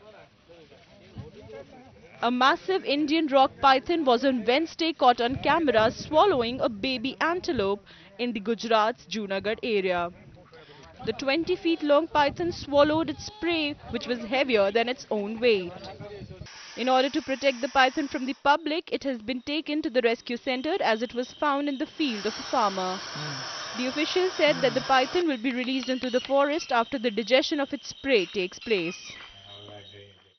A massive Indian rock python was on Wednesday caught on camera swallowing a baby antelope in the Gujarat's Junagadh area. The 20 feet long python swallowed its prey, which was heavier than its own weight. In order to protect the python from the public, it has been taken to the rescue center as it was found in the field of a farmer. The official said that the python will be released into the forest after the digestion of its prey takes place.